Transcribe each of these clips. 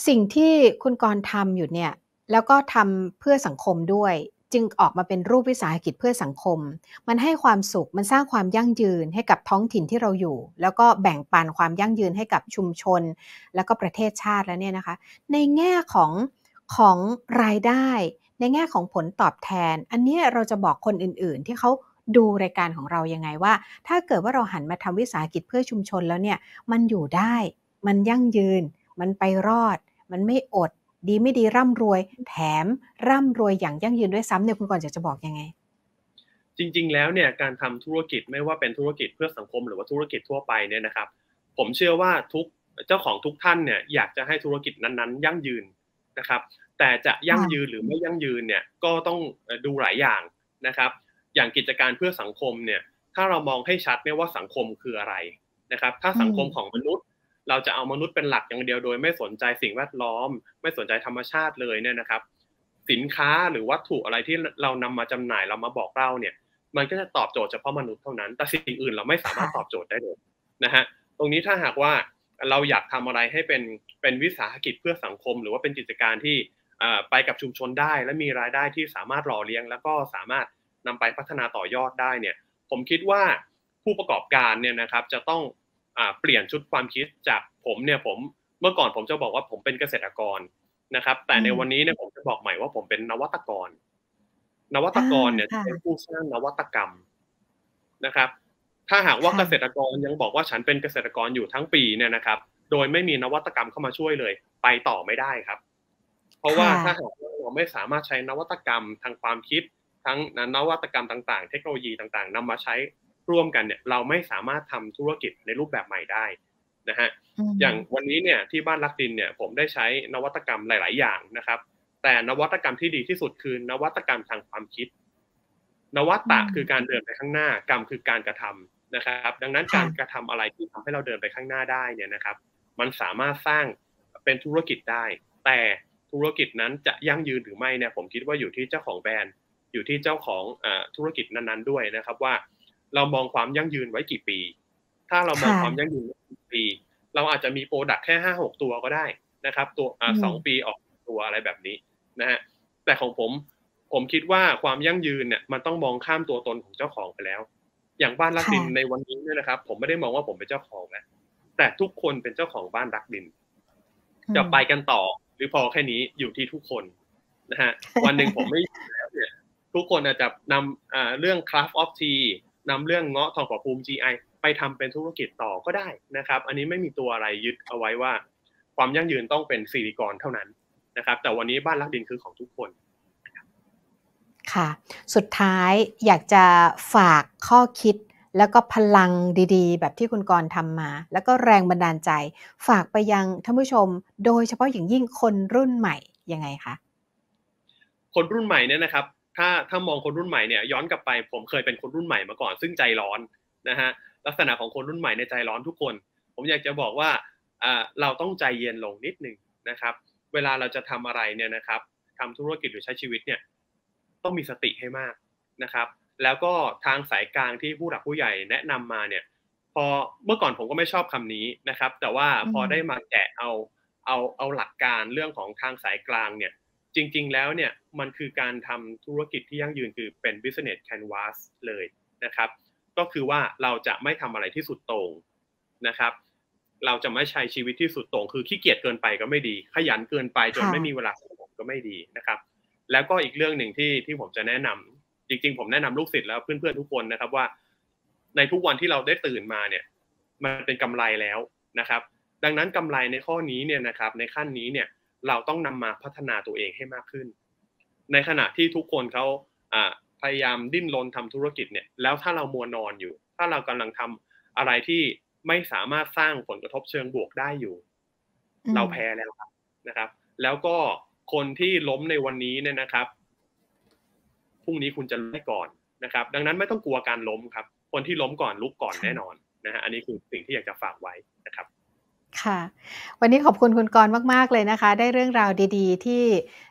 สิ่งที่คุณกรณ์ทำอยู่เนี่ยแล้วก็ทำเพื่อสังคมด้วยจึงออกมาเป็นรูปวิสาหกิจเพื่อสังคมมันให้ความสุขมันสร้างความยั่งยืนให้กับท้องถิ่นที่เราอยู่แล้วก็แบ่งปันความยั่งยืนให้กับชุมชนแล้วก็ประเทศชาติแล้วเนี่ยนะคะในแง่ของรายได้ในแง่ของผลตอบแทนอันเนี้ยเราจะบอกคนอื่นๆที่เขาดูรายการของเรายังไงว่าถ้าเกิดว่าเราหันมาทำวิสาหกิจเพื่อชุมชนแล้วเนี่ยมันอยู่ได้มันยั่งยืนมันไปรอด มันไม่อดดีไม่ดีร่ำรวยแถมร่ำรวยอย่างยั่งยืนด้วยซ้ำเนี่ยคุณกรณ์อยากจะบอกยังไงจริงๆแล้วเนี่ยการทำธุรกิจไม่ว่าเป็นธุรกิจเพื่อสังคมหรือว่าธุรกิจทั่วไปเนี่ยนะครับผมเชื่อว่าทุกเจ้าของทุกท่านเนี่ยอยากจะให้ธุรกิจนั้นๆยั่งยืนนะครับแต่จะยั่งยืนค่ะหรือไม่ยั่งยืนเนี่ยก็ต้องดูหลายอย่างนะครับอย่างกิจการเพื่อสังคมเนี่ยถ้าเรามองให้ชัดเนี่ยว่าสังคมคืออะไรนะครับถ้าอืมสังคมของมนุษย์เราจะเอามนุษย์เป็นหลักอย่างเดียวโดยไม่สนใจสิ่งแวดล้อมไม่สนใจธรรมชาติเลยเนี่ยนะครับสินค้าหรือวัตถุอะไรที่เรานำมาจำหน่ายเรามาบอกเล่าเนี่ย มันก็จะตอบโจทย์เฉพาะมนุษย์เท่านั้น แต่สิ่งอื่นเราไม่สามารถตอบค่ะโจทย์ได้เลยนะฮะตรงนี้ถ้าหากว่าเราอยากทำอะไรให้เป็นวิสาหกิจเพื่อสังคมหรือว่าเป็นกิจการที่ไปกับชุมชนได้และมีรายได้ที่สามารถหล่อเลี้ยงแล้วก็สามารถนำไปพัฒนาต่อยอดได้เนี่ยผมคิดว่าผู้ประกอบการเนี่ยนะครับจะต้องเปลี่ยนชุดความคิดจากผมเนี่ยผมเมื่อก่อนผมจะบอกว่าผมเป็นเกษตรกรนะครับแต่อืมในวันนี้เนี่ยผมจะบอกใหม่ว่าผมเป็นนวัตกร นวัตอากรเนี่ยจะเป็นค่ะผู้สร้างนวัตกรรมนะครับถ้าหากว่าเกษตรค่ะกรยังบอกว่าฉันเป็นเกษตรกรอยู่ทั้งปีเนี่ยนะครับโดยไม่มีนวัตกรรมเข้ามาช่วยเลยไปต่อไม่ได้ครับเพราะว่าค่ะถ้าหากว่าเราไม่สามารถใช้นวัตกรรมทางความคิดทั้งนวัตกรรมต่างๆเทคโนโลยีต่างๆนำมาใช้ร่วมกันเนี่ยเราไม่สามารถทำธุรกิจในรูปแบบใหม่ได้นะฮะอืมอย่างวันนี้เนี่ยที่บ้านรักดินเนี่ยผมได้ใช้นวัตกรรมหลายๆอย่างนะครับ แต่นวัตกรรมที่ดีที่สุดคือนวัตกรรมทางความคิดนวัตอืตะคือการมเดินไปข้างหน้ากรรมคือการกระทำนะครับดังนั้นการกค่ะระทำอะไรที่ทำให้เราเดินไปข้างหน้าได้เนี่ยนะครับมันสามารถสร้างเป็นธุรกิจได้แต่ธุรกิจนั้นจะยั่งยืนหรือไม่เนี่ยผมคิดว่าอยู่ที่เจ้าของแบรนด์อยู่ที่เจ้าของธุรกิจนั้นๆด้วยนะครับว่าเรามองความยั่งยืนไว้กี่ปีถ้าเรามองความยั่งค่ะยืนไว้กี่ปีเราอาจจะมีโปรดักต์แค่5-6ตัวก็ได้นะครับตัวอืม 2 ปีออกตัวอะไรแบบนี้ นะฮะแต่ของผมคิดว่าความยั่งยืนเนี่ยมันต้องมองข้ามตัวตนของเจ้าของไปแล้วอย่างบ้านรักดินในค่ะวันนี้เนี่ยนะครับผมไม่ได้มองว่าผมเป็นเจ้าของแล้วแต่ทุกคนเป็นเจ้าของบ้านรักดินอืมจะไปกันต่อหรือพอแค่นี้อยู่ที่ทุกคนนะฮะวันหนึ่งผมไม่อยู่แล้วเนี่ยทุกคนอาจจะนำเรื่อง Craft of Tea นำเรื่องเงาะทองผาภูมิ GI ไปทำเป็นธุรกิจต่อก็ได้นะครับอันนี้ไม่มีตัวอะไรยึดเอาไว้ว่าความยั่งยืนต้องเป็นสิริกรเท่านั้น นะครับแต่วันนี้บ้านรักดินคือของทุกคนค่ะสุดท้ายอยากจะฝากข้อคิดแล้วก็พลังดีๆแบบที่คุณกรณ์ทำมาแล้วก็แรงบันดาลใจฝากไปยังท่านผู้ชมโดยเฉพาะอย่างยิ่งคนรุ่นใหม่ยังไงคะคนรุ่นใหม่เนี่ยนะครับถ้ามองคนรุ่นใหม่เนี่ยย้อนกลับไปผมเคยเป็นคนรุ่นใหม่มาก่อนซึ่งใจร้อนนะฮะลักษณะของคนรุ่นใหม่ในใจร้อนทุกคนผมอยากจะบอกว่าเราต้องใจเย็นลงนิดหนึ่งนะครับเวลาเราจะทำอะไรเนี่ยนะครับทำธุรกิจหรือใช้ชีวิตเนี่ยต้องมีสติให้มากนะครับแล้วก็ทางสายกลางที่ผู้หลักผู้ใหญ่แนะนำมาเนี่ยพอเมื่อก่อนผมก็ไม่ชอบคำนี้นะครับแต่ว่าอืมพอได้มาแกะเอาหลักการเรื่องของทางสายกลางเนี่ยจริงๆแล้วเนี่ยมันคือการทำธุรกิจที่ยั่งยืนคือเป็น business canvas เลยนะครับก็คือว่าเราจะไม่ทำอะไรที่สุดโต่งนะครับเราจะไม่ใช้ชีวิตที่สุดโต่งคือขี้เกียจเกินไปก็ไม่ดีขยันเกินไปจนค่ะไม่มีเวลาสงบก็ไม่ดีนะครับแล้วก็อีกเรื่องหนึ่งที่ผมจะแนะนำจริงๆผมแนะนำลูกศิษย์แล้วเพื่อนๆทุกคนนะครับว่าในทุกวันที่เราได้ตื่นมาเนี่ยมันเป็นกำไรแล้วนะครับดังนั้นกำไรในข้อนี้เนี่ยนะครับในขั้นนี้เนี่ย เราต้องนำมาพัฒนาตัวเองให้มากขึ้นในขณะที่ทุกคนเขาพยายามดิ้นรนทำธุรกิจเนี่ยแล้วถ้าเรามัวนอนอยู่ถ้าเรากำลังทำอะไรที่ไม่สามารถสร้างผลกระทบเชิงบวกได้อยู่อืมเราแพ้แล้วครับนะครับแล้วก็คนที่ล้มในวันนี้เนี่ยนะครับพรุ่งนี้คุณจะล้มได้ก่อนนะครับดังนั้นไม่ต้องกลัวการล้มครับคนที่ล้มก่อนลุกก่อนแน่นอค่ะนนะฮะอันนี้คือสิ่งที่อยากจะฝากไว้นะครับค่ะวันนี้ขอบคุณคุณกรณ์มากๆเลยนะคะได้เรื่องราวดีๆที่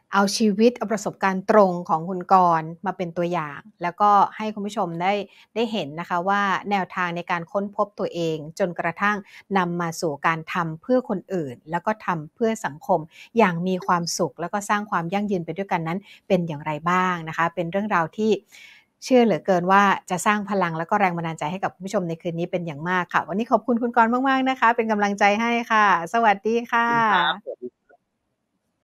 เอาชีวิตเอาประสบการณ์ตรงของคุณกรณ์มาเป็นตัวอย่าง แล้วก็ให้คุณผู้ชมได้เห็นนะคะว่าแนวทางในการค้นพบตัวเองจนกระทั่งนำมาสู่การทำเพื่อคนอื่นแล้วก็ทำเพื่อสังคมอย่างมีความสุขแล้วก็สร้างความยั่งยืนไปด้วยกันนั้นเป็นอย่างไรบ้างนะคะเป็นเรื่องราวที่เชื่อเหลือเกินว่าจะสร้างพลังแล้วก็แรงบันดาลใจให้กับคุณผู้ชมในคืนนี้เป็นอย่างมากค่ะวันนี้ขอบคุณคุณกรณ์มากๆนะคะเป็นกำลังใจให้ค่ะสวัสดีค่ขอบคุณครับะ